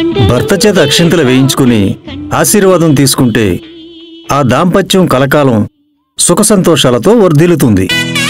భర్త చేత అక్షింతలు వేయించుకుని ఆశీర్వాదం తీసుకుంటే ఆ దాంపత్యం కలకాలం సుఖ సంతోషాలతో వర్ధిల్లుతుంది.